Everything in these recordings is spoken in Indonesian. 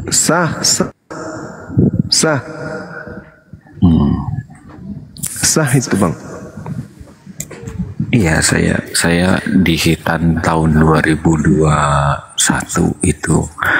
Sah, sah, sah, sah itu bang. Iya, saya di Hitan tahun 2021 itu.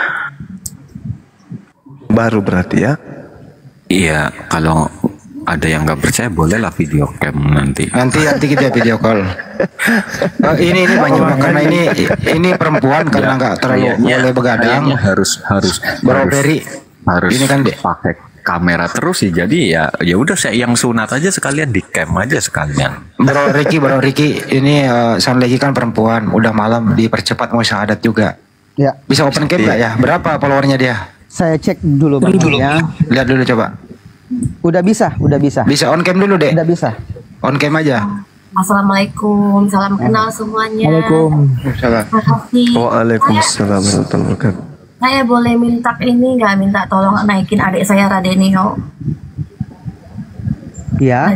Baru berarti ya? Iya, kalau ada yang nggak percaya bolehlah video cam nanti. Nanti kita video call. Ini Bang Juma, karena ini perempuan karena nggak terlalu boleh begadang. Harus Bro Ferry harus ini kan pakai kamera terus sih, jadi ya udah saya yang sunat aja sekalian, di cam aja sekalian. Bro Ricky ini lagi kan perempuan, udah malam dipercepat mau syahadat juga. Ya. Bisa open cam nggak ya? Berapa followernya dia? Saya cek dulu Bang ya. Lihat dulu coba. Udah bisa. Bisa on cam dulu deh. Udah bisa. On cam aja. Assalamualaikum, salam kenal semuanya. Waalaikumsalam. Terima kasih. Waalaikumsalam warahmatullahi wabarakatuh. Saya boleh minta ini nggak? Minta tolong naikin adik saya Radenio. Ya.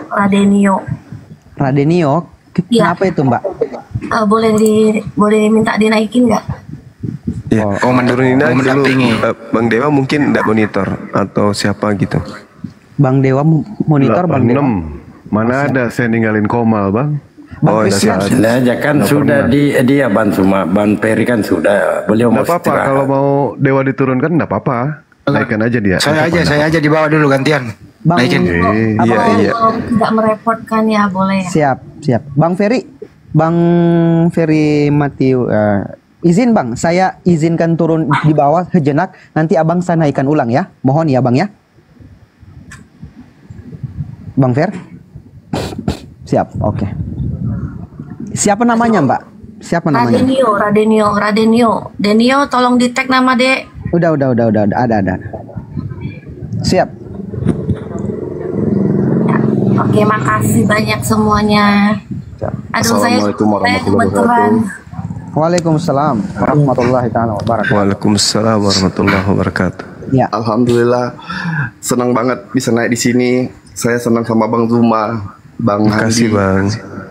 Radenio. Kenapa itu Mbak? Boleh minta dinaikin nggak? Ya. Oh, Turunin aja dulu. mendampingi. Bang Dewa mungkin tidak monitor atau siapa gitu. Bang Dewa monitor Bang Dewa. 86. Mana ada saya ninggalin Komal bang. Oh, siap. aja kan sudah dia Ban Peri kan sudah. Beliau mau Nggak apa-apa istirahat. kalau mau Dewa diturunkan nggak apa-apa. Naikkan aja dia. Saya aja dibawa dulu gantian. Bang, Naikin. Iya. Kalau tidak merepotkan ya boleh. Siap. Bang Ferry Matiu, izin Bang, saya izinkan turun di bawah sejenak. Nanti Abang saya naikkan ulang ya. Mohon ya Bang ya. Bang Fer. Siap, oke. Siapa namanya Mbak? Siapa namanya? Radenio. Denio, tolong di tag nama Dek. Udah, ada. Siap. Oke, makasih banyak semuanya. Aduh, Assalamualaikum warahmatullahi kebetulan. Waalaikumsalam warahmatullahi wabarakatuh. Waalaikumsalam warahmatullahi wabarakatuh. Ya. Alhamdulillah senang banget bisa naik di sini. Saya senang sama Bang Zuma, Bang Makasih Handi. bang.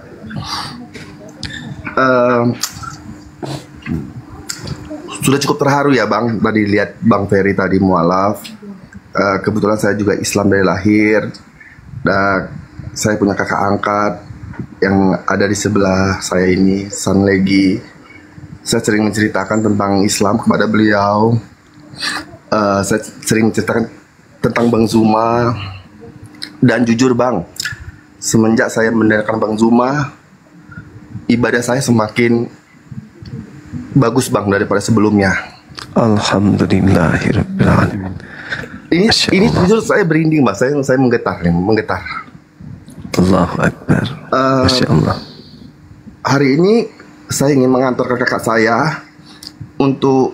Sudah cukup terharu ya Bang, tadi lihat Bang Ferry tadi mualaf. Kebetulan saya juga Islam dari lahir, dan saya punya kakak angkat yang ada di sebelah saya ini, Sanlegi. Saya sering menceritakan tentang Islam kepada beliau. Saya sering menceritakan tentang Bang Zuma. Dan jujur Bang, semenjak saya mendengarkan Bang Zuma, ibadah saya semakin bagus Bang daripada sebelumnya. Alhamdulillahirabbil alamin. Ini jujur saya berinding Mas, saya menggetar. Allahu Akbar. Masya Allah. Hari ini saya ingin mengantarkan kakak saya untuk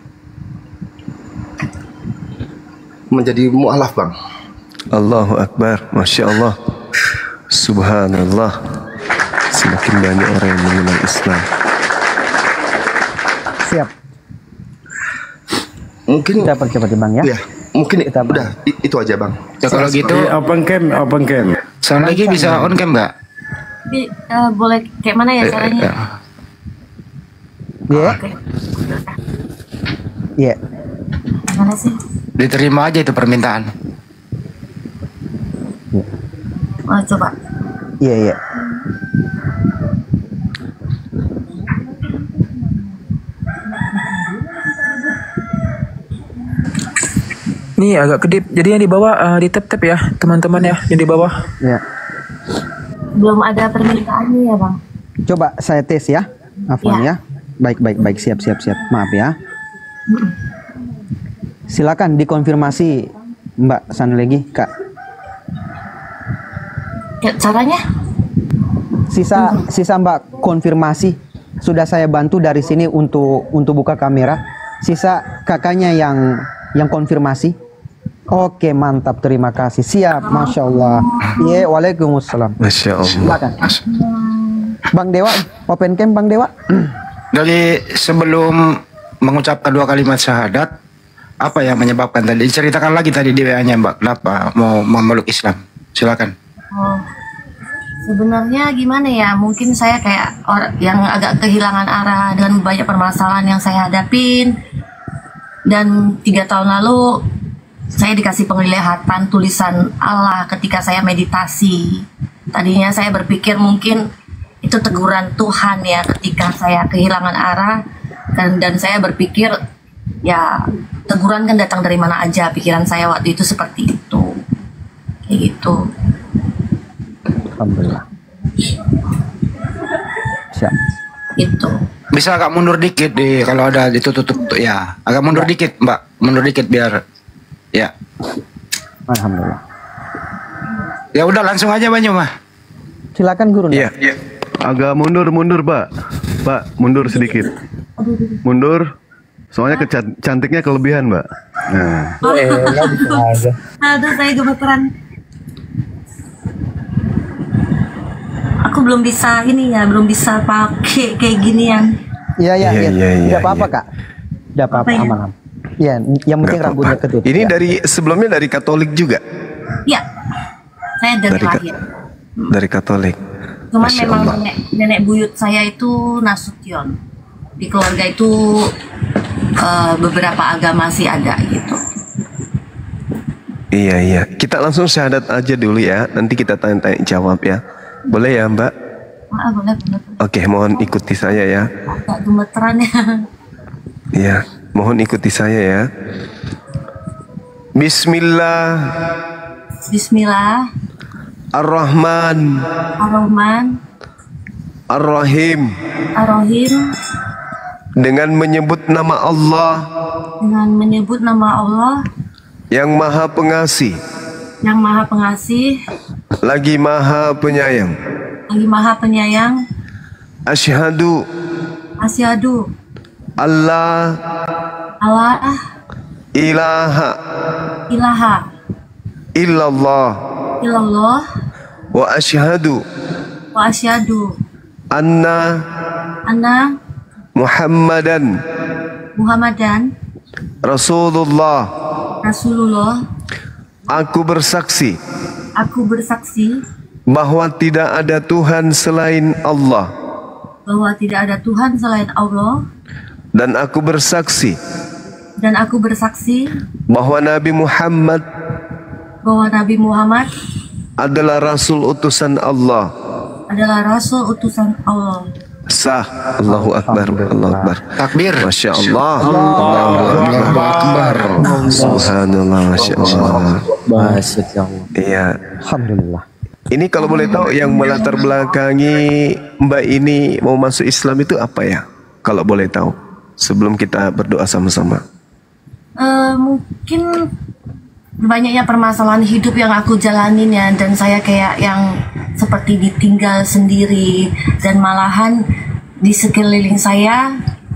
menjadi mu'alaf Bang. Allahu Akbar. Masya Allah. Subhanallah. Semakin banyak orang yang mengenal Islam. Siap. Mungkin Cepat Bang ya. ya, mungkin Kita, Bang. udah itu aja Bang. Ya, kalau gitu Open cam. Sanlegi bisa on cam nggak? Boleh kayak mana ya caranya? Iya. Oke. Iya. Gimana sih? Diterima aja itu permintaan. Coba. Iya. Nih agak kedip, jadi yang di bawah di tap ya teman-teman ya, yang di bawah. Iya. Belum ada permintaannya ya Bang. Coba saya tes ya. Afwan ya. Baik. Siap. Maaf ya. Silakan dikonfirmasi Mbak Sanlegi, Kak. Ya, caranya? Sisa Mbak konfirmasi. Sudah saya bantu dari sini untuk buka kamera. Sisa kakaknya yang konfirmasi. Oke, mantap, terima kasih. Siap, Masya Allah. Iya, waalaikumsalam. Masya Allah. Silakan. Bang Dewa, open cam Bang Dewa. Jadi sebelum mengucapkan 2 kalimat syahadat, apa yang menyebabkan tadi? Ceritakan lagi tadi di WA-nya Mbak, kenapa mau memeluk Islam? Silakan. Sebenarnya gimana ya? Mungkin saya kayak orang yang agak kehilangan arah dengan banyak permasalahan yang saya hadapin. Dan 3 tahun lalu saya dikasih penglihatan tulisan Allah ketika saya meditasi. Tadinya saya berpikir mungkin itu teguran Tuhan ya ketika saya kehilangan arah, dan saya berpikir ya teguran kan datang dari mana aja. Pikiran saya waktu itu seperti itu, kayak gitu. Alhamdulillah. Siap. Itu. Bisa agak mundur dikit kalau ada ditutup ya. Agak mundur dikit, Mbak. Mundur dikit biar ya. Alhamdulillah. Ya udah langsung aja Banyu mah. Silakan guru. Iya. Agak mundur, Pak. Pak, mundur sedikit. Mundur. Soalnya cantiknya kelebihan, Mbak. Nah. Aduh, saya gemeteran. Aku belum bisa belum bisa pakai kayak ginian. Iya. Tidak apa-apa, Kak. Tidak apa-apa, ya? aman. Iya, yang penting rambutnya kedut. Ini ya. sebelumnya dari Katolik juga? Iya. Saya dari lahir. Dari Katolik. Cuman Masya memang Allah. nenek buyut saya itu Nasution. Di keluarga itu beberapa agama sih ada gitu. Iya. Kita langsung syahadat aja dulu ya. Nanti kita tanya-tanya jawab ya. Boleh ya, Mbak? Boleh. Oke, mohon ikuti saya ya. Agak gemeteran ya. Ya, mohon ikuti saya ya. Bismillah. Bismillah. Ar-Rahman. Ar-Rahman. Ar-Rahim. Ar-Rahim. Dengan menyebut nama Allah Dengan menyebut nama Allah yang Maha Pengasih, yang Maha Pengasih, lagi Maha Penyayang. lagi Maha Penyayang. Asyhadu Asyhadu Allah Allah ilaha ilaha illallah illallah wa asyhadu wa asyhadu anna anna Muhammadan Muhammadan Rasulullah. Rasulullah. Aku bersaksi Aku bersaksi bahwa tidak ada Tuhan selain Allah, bahwa tidak ada Tuhan selain Allah, dan aku bersaksi bahwa Nabi Muhammad adalah Rasul utusan Allah. Sah. Allahu Akbar. Allahu Akbar. Takbir. Masya Allah. Allahu Akbar. Subhanallah. Masya Allah. Masya Allah. Iya. Alhamdulillah. Ini kalau boleh tahu yang melatar belakangi Mbak ini mau masuk Islam itu apa ya? Kalau boleh tahu. Sebelum kita berdoa sama-sama. Mungkin banyaknya permasalahan hidup yang aku jalanin ya, dan saya kayak yang seperti ditinggal sendiri, dan malahan di sekeliling saya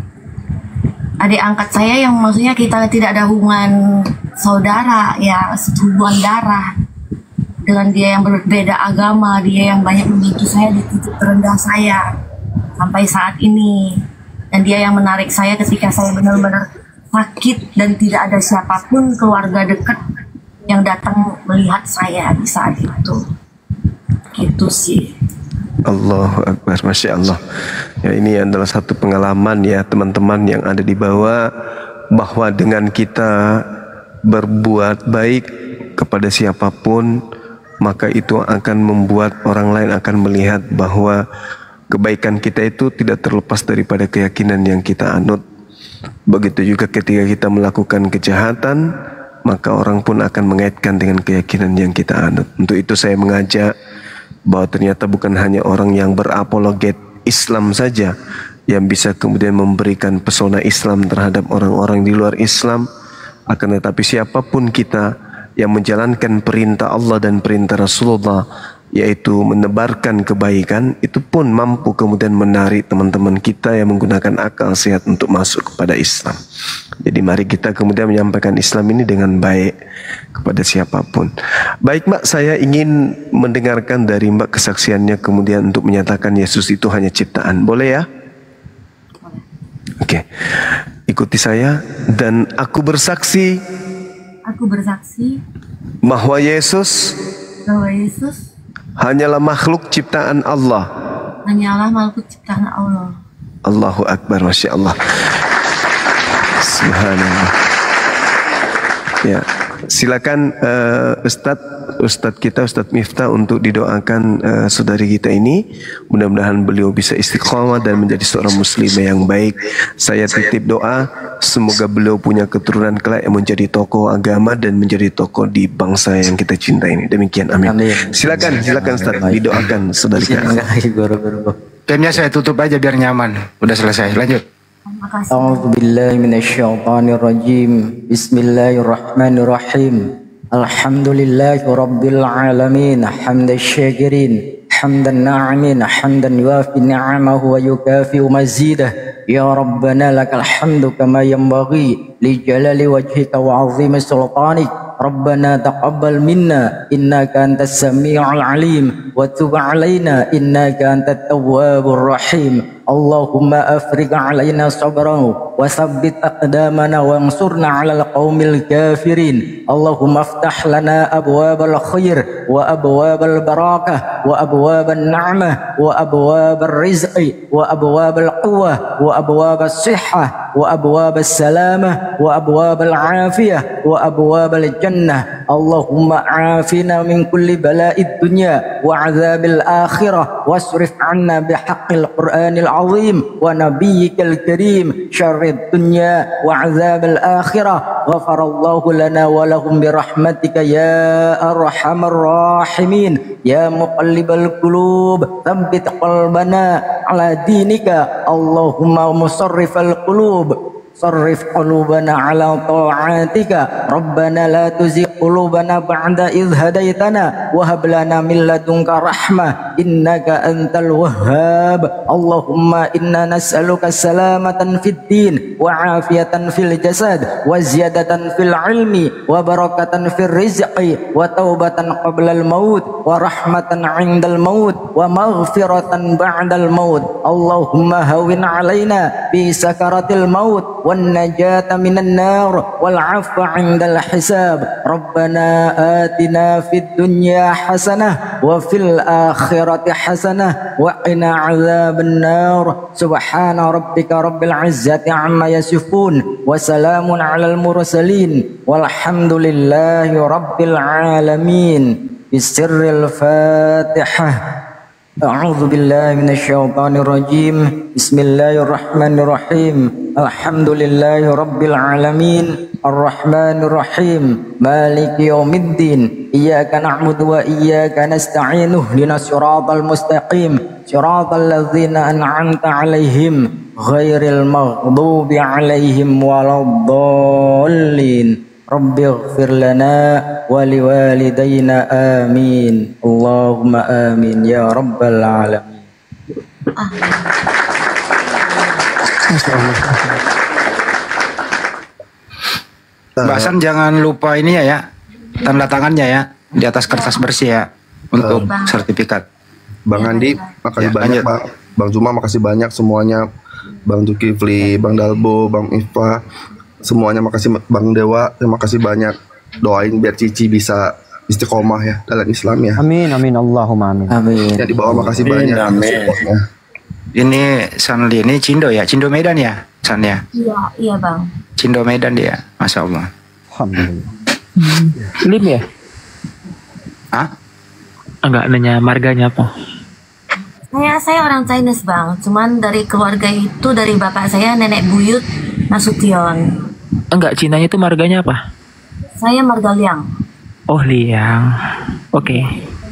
adik angkat saya yang maksudnya kita tidak ada hubungan saudara ya, hubungan darah, dengan dia yang berbeda agama, dia yang banyak membantu saya di titik terendah saya sampai saat ini, dan dia yang menarik saya ketika saya benar-benar sakit dan tidak ada siapapun keluarga dekat yang datang melihat saya di saat itu. Gitu sih. Allahu Akbar. Masya Allah. Ya, ini adalah satu pengalaman ya teman-teman yang ada di bawah, bahwa dengan kita berbuat baik kepada siapapun, maka itu akan membuat orang lain akan melihat bahwa kebaikan kita itu tidak terlepas daripada keyakinan yang kita anut. Begitu juga ketika kita melakukan kejahatan, maka orang pun akan mengaitkan dengan keyakinan yang kita anut. Untuk itu saya mengajak bahwa ternyata bukan hanya orang yang berapologet Islam saja yang bisa kemudian memberikan pesona Islam terhadap orang-orang di luar Islam, akan tetapi siapapun kita yang menjalankan perintah Allah dan perintah Rasulullah, yaitu menebarkan kebaikan, itu pun mampu kemudian menarik teman-teman kita yang menggunakan akal sehat untuk masuk kepada Islam. Jadi mari kita kemudian menyampaikan Islam ini dengan baik kepada siapapun. Baik Mbak, saya ingin mendengarkan dari Mbak kesaksiannya kemudian untuk menyatakan Yesus itu hanya ciptaan. Boleh ya? Oke. Ikuti saya. Dan aku bersaksi bahwa Yesus hanyalah makhluk ciptaan Allah. Allahu Akbar. Masya Allah. Subhanallah. Ya, silakan Ustadz kita Ustadz Miftah untuk didoakan saudari kita ini. Mudah-mudahan beliau bisa istiqomah dan menjadi seorang muslimah yang baik. Saya titip doa semoga beliau punya keturunan kelak yang menjadi tokoh agama dan menjadi tokoh di bangsa yang kita cinta ini. Demikian, amin. Silakan Ustadz didoakan saudari kita. Timnya saya tutup aja biar nyaman. Udah selesai, lanjut. A'udzu billahi minasyaitonir rajim. Bismillahirrahmanirrahim. Alhamdulillahi rabbil alamin. Hamdan syakirin, hamdan na'imin, hamdan yuafi ni'amahu wa yukafi mazidah. Ya Rabbana lakal hamdu kama yanbaghi li jalali wajhika wa 'azimi sultanik. ربنا تقبل منا إنك أنت السميع العليم وتب علينا إنك أنت التواب الرحيم اللهم أفرغ علينا صبرا وثبت أقدامنا وانصرنا على القوم الكافرين اللهم افتح لنا أبواب الخير وأبواب البركة وأبواب النعمة وأبواب الرزق وأبواب القوة وأبواب الصحة وأبواب السلامة وأبواب العافية وأبواب الجنة اللهم عافنا من كل بلاء الدنيا وعذاب الآخرة واصرف عنا بحق القرآن العظيم ونبيك الكريم شر الدنيا وعذاب الآخرة غفر الله لنا ولهم برحمتك يا أرحم الراحمين يا مقلب القلوب ثبت قلبنا على دينك اللهم مصرف القلوب صرف قلوبنا على طاعتك ربنا لا تزغ قلوبنا بعد إذ هديتنا وهب لنا من لدنك رحمة إنك أنت الوهاب اللهم إنا نسألك سلامة في الدين وعافية في الجسد وزيادة في العلم وبركة في الرزق وتوبة قبل الموت ورحمة عند الموت ومغفرة بعد الموت اللهم هون علينا في سكرة الموت والنجاة من النار والعفو عند الحساب ربنا آتنا في الدنيا حسنة وفي الآخرة حسنة وقنا عذاب النار سبحان ربك رب العزة عما يصفون وسلام على المرسلين والحمد لله رب العالمين بسر الفاتحة أعوذ بالله من الشيطان الرجيم بسم الله الرحمن الرحيم الحمد لله رب العالمين الرحمن الرحيم مالك يوم الدين إياك نعبد وإياك نستعين اهدنا الصراط المستقيم صراط الذين أنعمت عليهم غير المغضوب عليهم ولا الضالين رب اغفر لنا ولوالدينا آمين اللهم آمين يا رب العالمين. Mbak Hasan jangan lupa ini ya, tanda tangannya ya di atas kertas bersih ya untuk sertifikat. Bang Andi, makasih banyak Bang. Bang Juma makasih banyak semuanya. Bang Zulkifli, Bang Dalbo, Bang Ifa, semuanya makasih. Bang Dewa, terima kasih banyak. Doain biar Cici bisa istiqomah ya dalam Islam ya. Amin amin Allahumma amin. Amin. Yang di bawah makasih banyak. Amin. Ini Sanli ini Cindo ya, Cindo Medan ya, San ya. Iya Bang. Cindo Medan dia, Masya Allah. Alhamdulillah. Lim ya? Hah? Enggak nanya marganya apa? Saya orang Chinese Bang, cuman dari keluarga itu dari bapak saya nenek buyut Nasution. Enggak, Cinanya itu marganya apa? Saya marga Liang. Oh, Liang. Oke.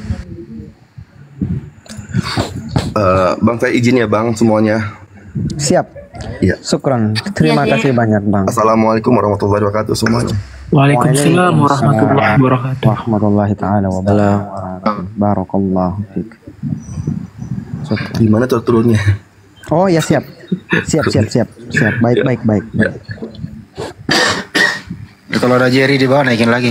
Bang saya izin ya Bang semuanya. Siap. Ya. Syukran. Terima kasih banyak Bang. Assalamualaikum warahmatullahi wabarakatuh semuanya. Waalaikumsalam warahmatullahi wabarakatuh. Warahmatullahi taala wabarakatuh. Barakallahu fiik. Gimana tuh turunnya? Oh ya siap. Siap. Baik. Ya. Kalau ada Jerry di bawah naikin lagi.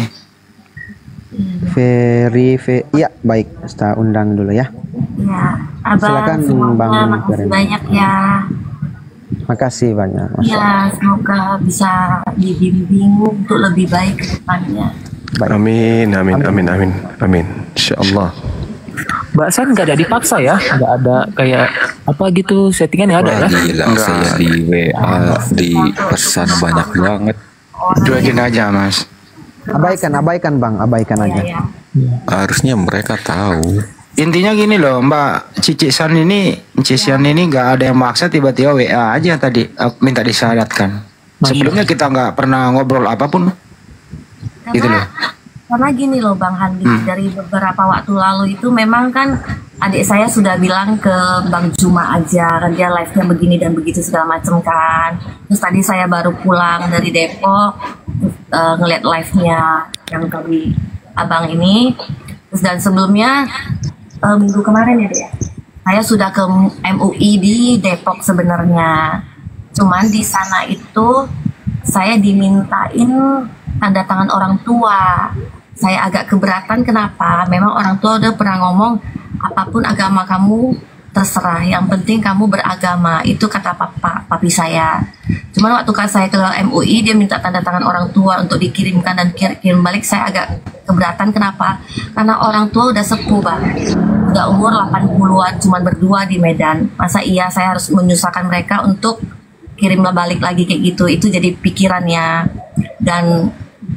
Ya baik. Kita undang dulu ya. Ya, Abang. Silakan Bang. Makasih banyak ya. Makasih banyak. Ya, semoga bisa dibimbing untuk lebih baik ke depannya. Amin. Insyaallah. Mbak San nggak ada dipaksa ya, nggak ada kayak apa gitu settingan ya ada ya? Gila, saya di WA di pesan banyak banget. Cuekin aja Mas. Abaikan bang, abaikan aja. Ya. Harusnya mereka tahu. Intinya gini loh Mbak Cicisan ini nggak ada yang maksa, tiba-tiba WA aja tadi minta disyaratkan. Sebelumnya kita nggak pernah ngobrol apapun. Gitu loh. Karena gini loh Bang Handi, dari beberapa waktu lalu itu memang kan adik saya sudah bilang ke Bang Juma aja kan dia live-nya begini dan begitu segala macam kan. Terus tadi saya baru pulang dari Depok ngeliat live-nya yang tadi abang ini. Terus dan sebelumnya minggu kemarin ya dia, saya sudah ke MUI di Depok sebenarnya. Cuman di sana itu saya dimintain tanda tangan orang tua. Saya agak keberatan, kenapa? Memang orang tua udah pernah ngomong, apapun agama kamu terserah, yang penting kamu beragama. Itu kata papi saya. Cuman waktu kan saya ke MUI, dia minta tanda tangan orang tua untuk dikirimkan dan kirim balik. Saya agak keberatan, kenapa? Karena orang tua udah sepuh Bang, udah umur 80-an, cuman berdua di Medan. Masa iya saya harus menyusahkan mereka untuk kirimlah balik lagi kayak gitu. Itu jadi pikirannya. Dan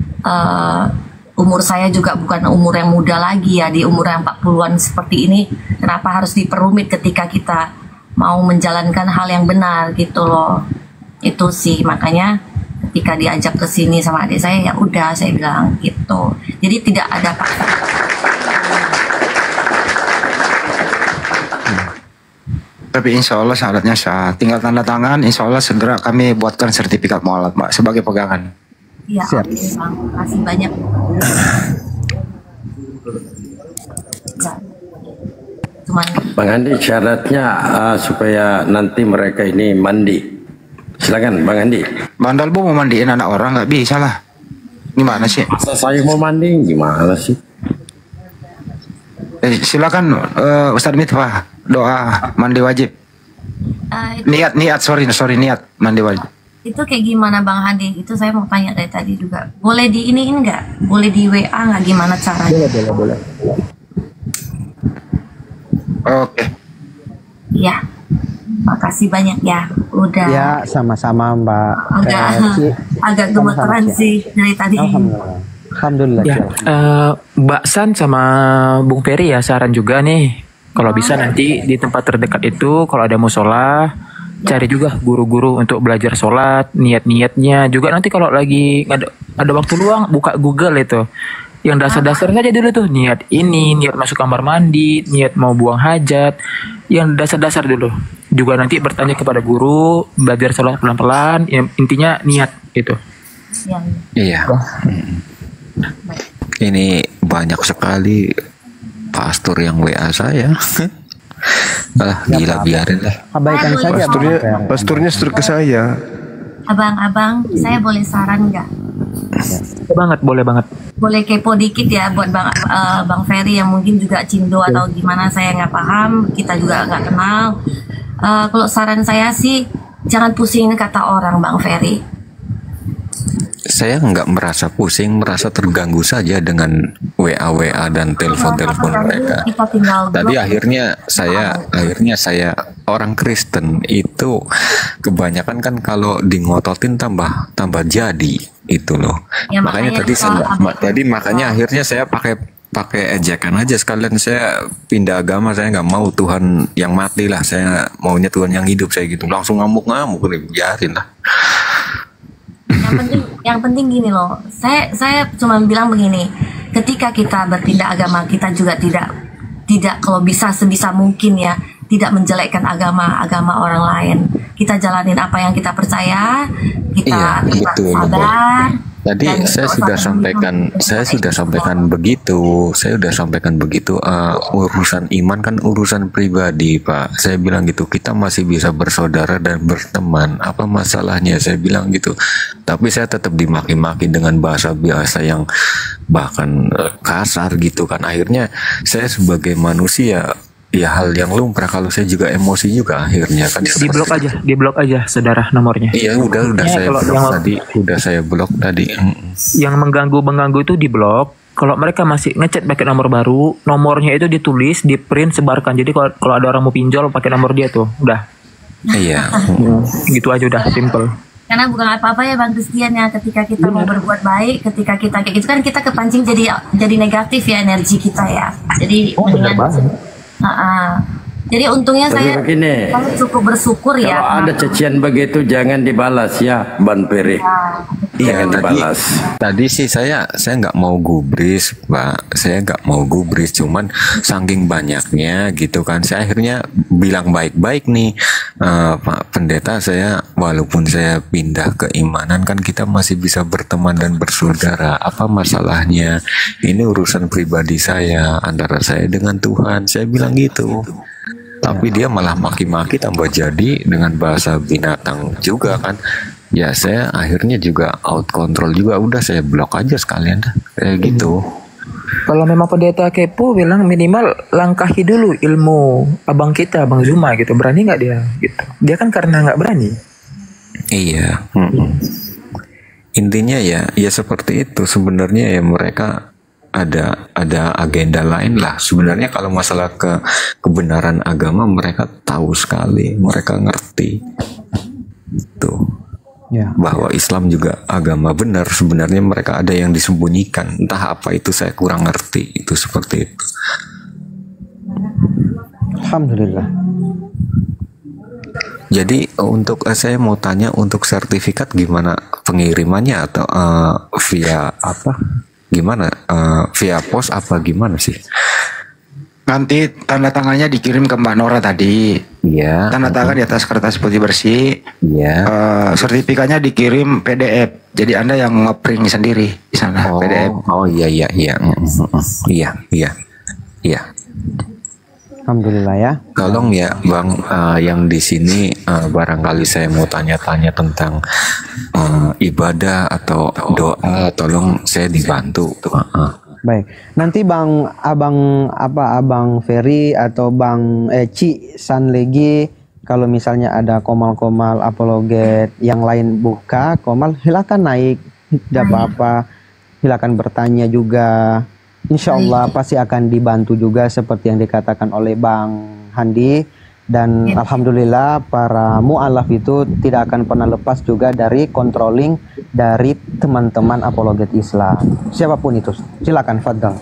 umur saya juga bukan umur yang muda lagi ya, di umur yang 40-an seperti ini. Kenapa harus diperumit ketika kita mau menjalankan hal yang benar gitu loh. Itu sih makanya ketika diajak ke sini sama adik saya, ya udah saya bilang gitu. Jadi tidak ada paksa. Tapi insya Allah syaratnya sah. Tinggal tanda tangan, insya Allah segera kami buatkan sertifikat mualaf Mbak sebagai pegangan. Iya, oke Bang. Makasih banyak. Ya. Cuman Bang Andi, syaratnya supaya nanti mereka ini mandi. Silakan Bang Andi. Bang Dalbo mau mandiin anak orang nggak bisa lah. Gimana sih? Masa saya mau mandi gimana sih? Silakan Ustadz Mitfah, doa mandi wajib. Niat niat mandi wajib. itu kayak gimana Bang Handi? Itu saya mau tanya dari tadi juga. Boleh di ini nggak? Boleh di WA nggak? Gimana caranya? Boleh. Oke. Ya, makasih banyak ya. Udah. Ya, sama-sama Mbak. Agak gemeteran sih dari tadi. Alhamdulillah. Ya, Mbak San sama Bung Ferry ya saran juga nih. Kalau bisa nanti di tempat terdekat itu kalau ada musola, cari juga guru-guru untuk belajar sholat, niat-niatnya juga. Nanti kalau lagi ada waktu luang, buka Google itu. Yang dasar-dasar saja dulu tuh, niat ini, niat masuk kamar mandi, niat mau buang hajat, yang dasar-dasar dulu. Juga nanti bertanya kepada guru, belajar sholat pelan-pelan, intinya niat itu. Iya. Ini banyak sekali pastor yang WA saya. Gila, biarin lah. Abaikan saja. Pasturnya suruh ke saya. Abang-abang, saya boleh saran nggak? Boleh banget. Boleh kepo dikit ya buat Bang Ferry yang mungkin juga cindo atau gimana, saya nggak paham, kita juga nggak kenal. Kalau saran saya sih, jangan pusingin kata orang Bang Ferry. Saya nggak merasa pusing, merasa terganggu saja dengan WA dan telepon mereka. Tadi akhirnya saya orang Kristen itu kebanyakan kan kalau dingototin tambah jadi itu loh. Ya, makanya makanya akhirnya saya pakai ejekan aja sekalian, saya pindah agama. Saya nggak mau Tuhan yang mati lah, saya maunya Tuhan yang hidup, saya gitu. Langsung ngamuk biarin lah. Yang penting gini loh, saya cuma bilang begini, ketika kita berpindah agama, kita juga tidak kalau bisa sebisa mungkin ya, tidak menjelekkan agama orang lain. Kita jalanin apa yang kita percaya, kita tetap sabar. Tadi saya sudah sampaikan begitu. Urusan iman kan urusan pribadi, Pak. Saya bilang gitu, kita masih bisa bersaudara dan berteman. Apa masalahnya? Saya bilang gitu. Tapi saya tetap dimaki-maki dengan bahasa yang bahkan kasar gitu kan. Akhirnya saya sebagai manusia, ya hal yang lumrah, kalau saya juga emosi juga akhirnya kan. Di blok aja saudara nomornya. Iya udah saya blok tadi. Yang mengganggu itu di blok. Kalau mereka masih ngechat pakai nomor baru, nomornya itu ditulis, di print, sebarkan. Jadi kalau ada orang mau pinjol pakai nomor dia tuh, udah. Iya. Gitu aja udah simple. Karena bukan apa-apa ya Bang Christian ya, ketika kita mau berbuat baik, ketika kita kayak gitu kan kita kepancing jadi negatif ya energi kita ya. Jadi benar banget. Jadi untungnya Tapi begini, saya cukup bersyukur ya. kalau ada cacian begitu jangan dibalas ya, Ban Peri. Iya, Jangan dibalas. tadi sih saya nggak mau gubris, Pak. Saya nggak mau gubris, cuman saking banyaknya gitu kan. Saya akhirnya bilang baik-baik nih, Pak Pendeta. Saya walaupun saya pindah keimanan kan kita masih bisa berteman dan bersaudara. Apa masalahnya? Ini urusan pribadi saya antara saya dengan Tuhan. Saya bilang gitu. Tapi dia malah maki-maki tambah jadi dengan bahasa binatang juga kan. Ya saya akhirnya juga out control juga, udah saya blok aja sekalian dah. Kayak gitu. Kalau memang pendeta kepo bilang minimal langkahi dulu ilmu abang kita, Bang Zuma gitu. Berani nggak dia gitu? Dia kan karena nggak berani. Iya. Intinya ya seperti itu sebenarnya ya, mereka ada agenda lain lah. Sebenarnya kalau masalah kebenaran agama mereka tahu sekali, mereka ngerti itu bahwa Islam juga agama benar. Sebenarnya mereka ada yang disembunyikan, entah apa itu, saya kurang ngerti itu seperti itu. Alhamdulillah. Jadi untuk saya mau tanya, untuk sertifikat gimana pengirimannya, atau via apa? Gimana? Via pos apa gimana sih? Nanti tanda tangannya dikirim ke Mbak Nora tadi. Iya. Tanda tangan di atas kertas putih bersih. Iya. Sertifikatnya dikirim PDF. Jadi Anda yang ngeprint sendiri di sana PDF. Oh iya. Iya. Alhamdulillah ya. Tolong ya Bang, yang di sini barangkali saya mau tanya-tanya tentang ibadah atau doa, tolong saya dibantu. Baik. Nanti Abang Ferry atau Bang Ci Sanlegi, kalau misalnya ada komal-komal apologet yang lain buka komal, silakan naik, tidak apa-apa. Silakan bertanya juga. Insya Allah pasti akan dibantu juga seperti yang dikatakan oleh Bang Handi. Dan alhamdulillah para mu'alaf itu tidak akan pernah lepas juga dari controlling dari teman-teman apologet Islam. Siapapun itu, silakan Fadl.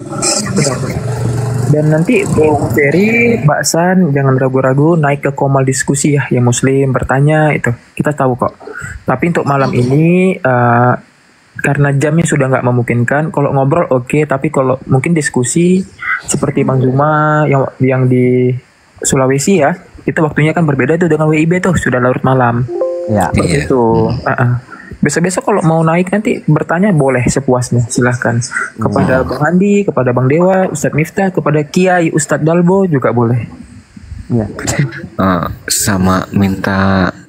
Dan nanti Bung Ferry, Mbak San, jangan ragu-ragu naik ke komal diskusi ya, yang muslim bertanya itu. Kita tahu kok. Tapi untuk malam ini karena jamnya sudah nggak memungkinkan, kalau ngobrol oke, tapi kalau mungkin diskusi seperti Bang Zuma yang di Sulawesi ya, itu waktunya kan berbeda tuh dengan WIB tuh, sudah larut malam. Ya. Itu. Besok-besok kalau mau naik nanti bertanya boleh sepuasnya, silahkan. Kepada Bang Andi, kepada Bang Dewa, Ustadz Miftah, kepada Kiai Ustadz Dalbo juga boleh. Ya. Sama minta